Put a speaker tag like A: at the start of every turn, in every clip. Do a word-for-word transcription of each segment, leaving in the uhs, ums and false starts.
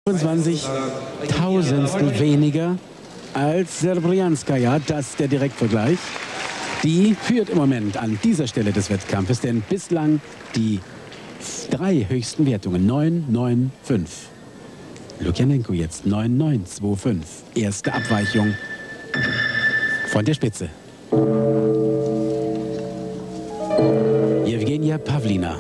A: fünfundzwanzigtausendstel weniger als Serbrjanskaja, das der Direktvergleich. Die führt im Moment an dieser Stelle des Wettkampfes, denn bislang die drei höchsten Wertungen, neun neun fünf. Lukjanenko jetzt neun neun zwei fünf. Erste Abweichung von der Spitze. Jewgenia Pawlina.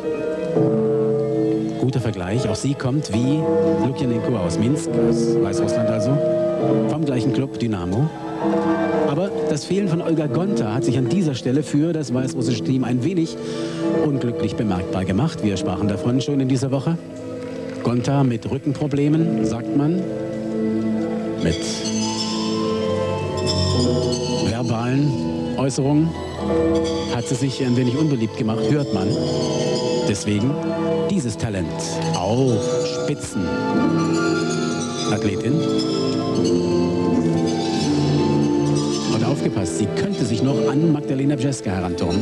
A: Guter Vergleich. Auch sie kommt wie Lukjanenko aus Minsk, aus Weißrussland also, vom gleichen Club Dynamo. Aber das Fehlen von Olga Gonta hat sich an dieser Stelle für das weißrussische Team ein wenig unglücklich bemerkbar gemacht. Wir sprachen davon schon in dieser Woche. Gonta mit Rückenproblemen, sagt man, mit verbalen Äußerungen hat sie sich ein wenig unbeliebt gemacht, hört man. Deswegen dieses Talent, auch Spitzenathletin. Und aufgepasst, sie könnte sich noch an Magdalena Bjeska heranturnen.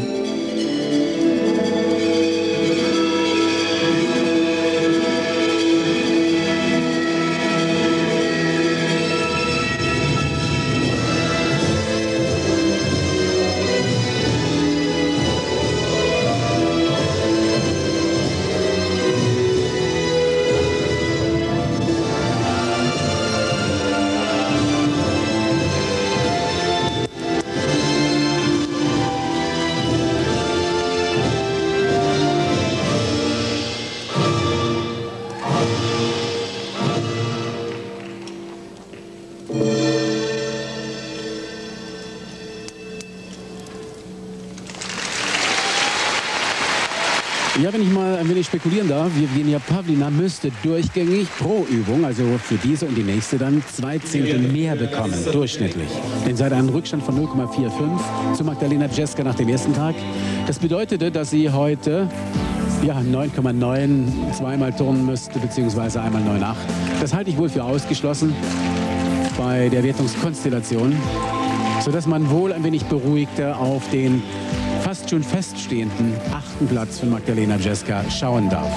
A: Ja, wenn ich mal ein wenig spekulieren darf, Jewgenia Pawlina müsste durchgängig pro Übung, also für diese und die nächste, dann zwei Zehntel mehr bekommen, durchschnittlich. Denn sie hat einen Rückstand von null Komma fünfundvierzig zu Magdalena Bjeska nach dem ersten Tag. Das bedeutete, dass sie heute ja, neun Komma neun zweimal turnen müsste, beziehungsweise einmal neun Komma acht. Das halte ich wohl für ausgeschlossen bei der Wertungskonstellation, sodass man wohl ein wenig beruhigter auf den fast schon feststehenden achten Platz von Magdalena Bjeska schauen darf.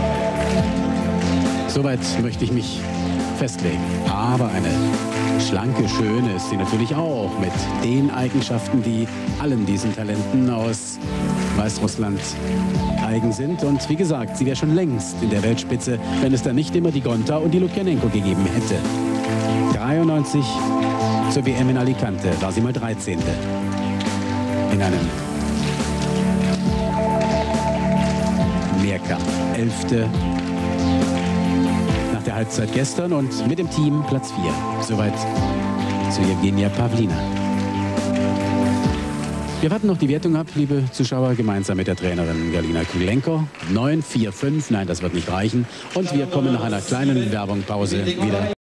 A: Soweit möchte ich mich festlegen. Aber eine schlanke, schöne ist sie natürlich auch mit den Eigenschaften, die allen diesen Talenten aus Weißrussland eigen sind. Und wie gesagt, sie wäre schon längst in der Weltspitze, wenn es dann nicht immer die Gonta und die Lukjanenko gegeben hätte. dreiundneunzig zur W M in Alicante war sie mal dreizehnte in einem Mehrkampf. elfte nach der Halbzeit gestern und mit dem Team Platz vier. Soweit zu Jewgenia Pawlina. Wir warten noch die Wertung ab, liebe Zuschauer, gemeinsam mit der Trainerin Galina Krylenko. neun vier fünf, nein, das wird nicht reichen. Und wir kommen nach einer kleinen Werbungpause wieder.